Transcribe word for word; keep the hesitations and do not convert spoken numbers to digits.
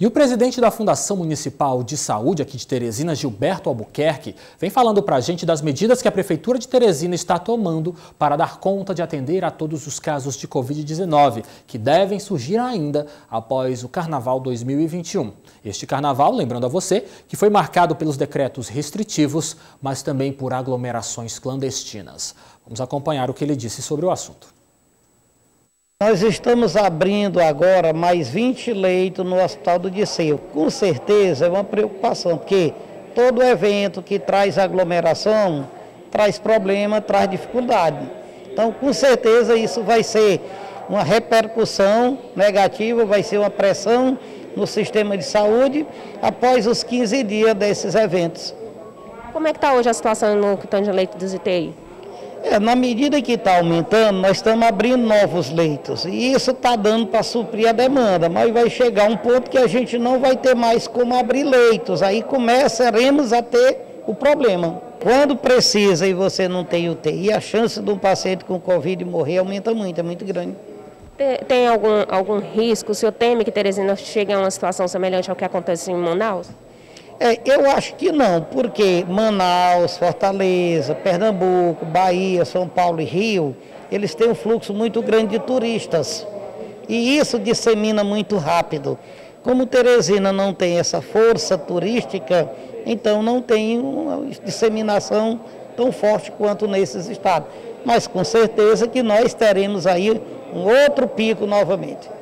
E o presidente da Fundação Municipal de Saúde aqui de Teresina, Gilberto Albuquerque, vem falando para a gente das medidas que a Prefeitura de Teresina está tomando para dar conta de atender a todos os casos de covid dezenove, que devem surgir ainda após o Carnaval dois mil e vinte e um. Este Carnaval, lembrando a você, que foi marcado pelos decretos restritivos, mas também por aglomerações clandestinas. Vamos acompanhar o que ele disse sobre o assunto. Nós estamos abrindo agora mais vinte leitos no Hospital do Disseu. Com certeza é uma preocupação, porque todo evento que traz aglomeração traz problema, traz dificuldade. Então, com certeza, isso vai ser uma repercussão negativa, vai ser uma pressão no sistema de saúde após os quinze dias desses eventos. Como é que está hoje a situação no quitão de leito dos U T I? É, na medida que está aumentando, nós estamos abrindo novos leitos e isso está dando para suprir a demanda, mas vai chegar um ponto que a gente não vai ter mais como abrir leitos, aí começaremos a ter o problema. Quando precisa e você não tem U T I, a chance de um paciente com Covid morrer aumenta muito, é muito grande. Tem, tem algum, algum risco? O senhor teme que Teresina chegue a uma situação semelhante ao que aconteceu em Manaus? É, eu acho que não, porque Manaus, Fortaleza, Pernambuco, Bahia, São Paulo e Rio, eles têm um fluxo muito grande de turistas e isso dissemina muito rápido. Como Teresina não tem essa força turística, então não tem uma disseminação tão forte quanto nesses estados. Mas com certeza que nós teremos aí um outro pico novamente.